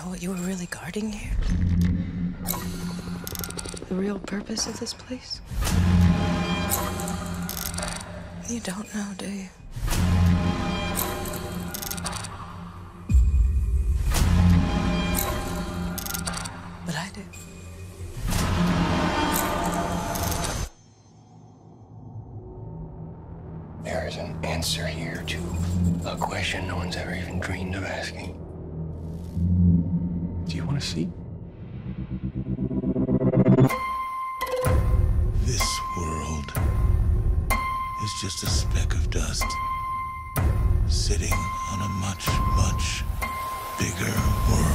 know what you were really guarding here? The real purpose of this place? You don't know, do you? But I do. There is an answer here to a question no one's ever even dreamed of asking. Do you want to see? This world is just a speck of dust sitting on a much, much bigger world.